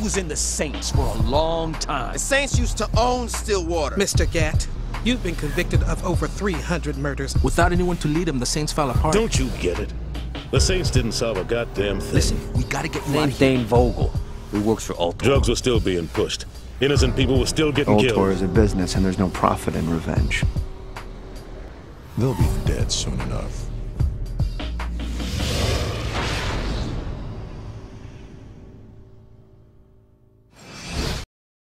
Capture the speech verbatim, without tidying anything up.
was in the Saints for a long time. The Saints used to own Stillwater. Mister Gat, you've been convicted of over three hundred murders. Without anyone to lead them, the Saints fell apart. Don't you get it? The Saints didn't solve a goddamn thing. Listen, we gotta get you out Name's of here. Dane Vogel. He works for Ultor. Drugs were still being pushed. Innocent people were still getting Ultor killed. is a business, and there's no profit in revenge. They'll be dead soon enough.